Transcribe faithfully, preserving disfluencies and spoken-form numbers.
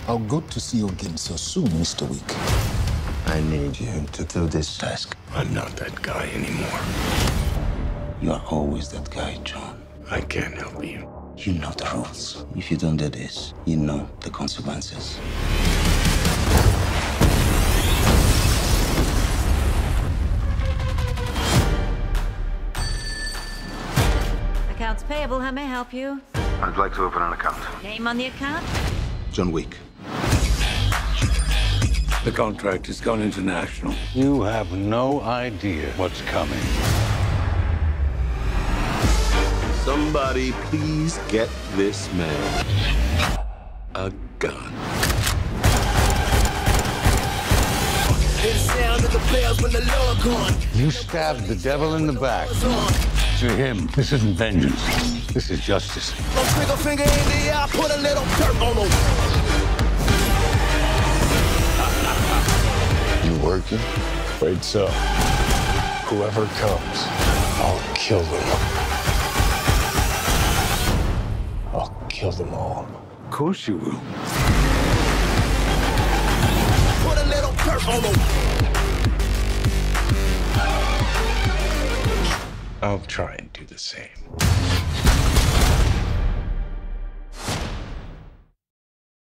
How good to see you again so soon, Mister Week. I need you to do this task. I'm not that guy anymore. You are always that guy, John. I can't help you. You know the rules. If you don't do this, you know the consequences. Accounts payable, how may I help you? I'd like to open an account. Name on the account? John Wick. The contract has gone international. You have no idea what's coming. Somebody please get this man a gun. You stabbed the devil in the back. To him, this isn't vengeance. This is justice. Finger in the eye, put a little dirt on him. You working? Wait, so whoever comes, I'll kill them. I'll kill them all. Of course you will. Put a little dirt on him. I'll try and do the same.